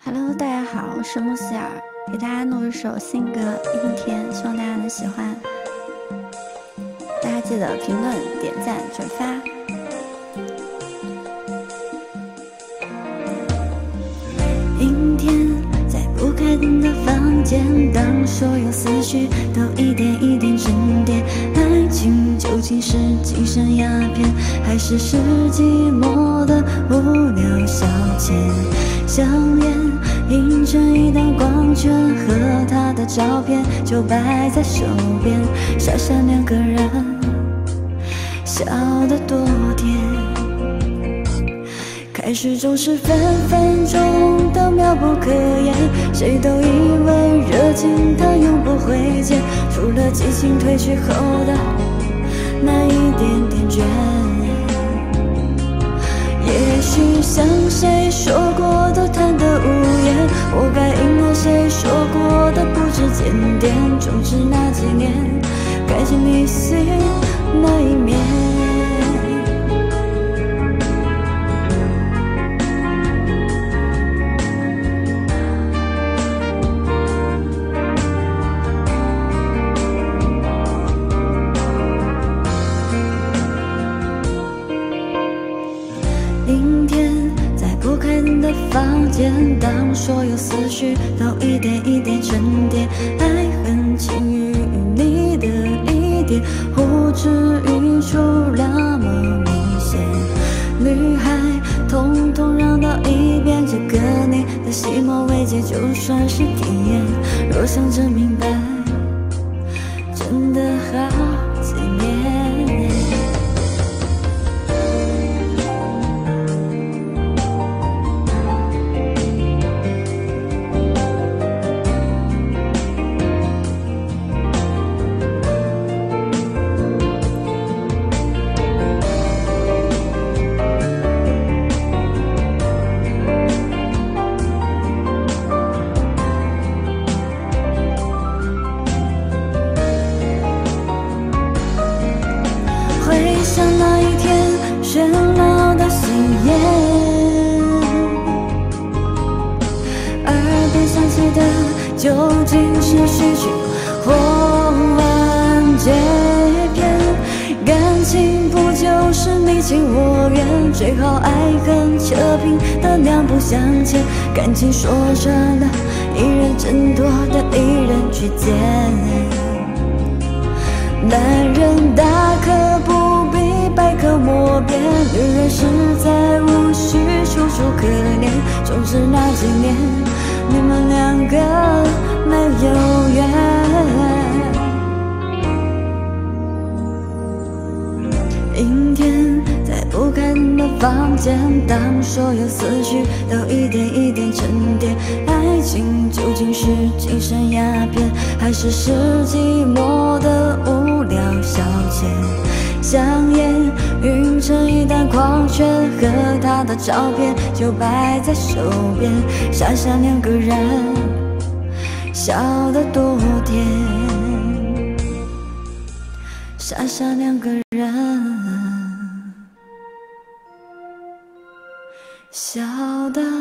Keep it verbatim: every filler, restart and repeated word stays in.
Hello， 大家好，我是穆希尔，给大家录一首新歌《阴天》，希望大家能喜欢。大家记得评论、点赞、转发。阴天，在不开灯的房间，当所有思绪都一点一点沉淀，爱情究竟是精神鸦片，还是是寂寞的无聊消遣？香烟映成一道光圈，和他的照片就摆在手边，傻傻两个人，笑得多甜。开始总是分分钟都妙不可言，谁都以为热情它永不会减，除了激情褪去后的那一点点倦。也许像谁说过的贪得无厌，活该应了谁说过的不知检点。总之那几年，该经历碎那一面。阴天，在不开灯的房间，当所有思绪都一点一点沉淀，爱恨情欲与你的离别，呼之欲出那么明显。女孩，统统让到一边，这个你的细末未解，就算是体验。若想真明白，真的好几年。回想那一天喧闹的喜宴，耳边响起的究竟是序曲或完结篇？感情不就是你情我愿，最好爱恨扯平的两不相欠。感情说穿了，一人挣脱的一人去捡。男人大可不必百口莫辩，女人实在无需楚楚可怜。总之那几年，你们两个没有缘。阴天，在不开灯的房间，当所有思绪都一点一点沉淀，爱情究竟是精神鸦片，还是是寂寞的无聊消遣？香烟晕成一袋矿泉，和他的照片就摆在手边，傻傻两个人，笑得多甜。傻傻两个人，笑得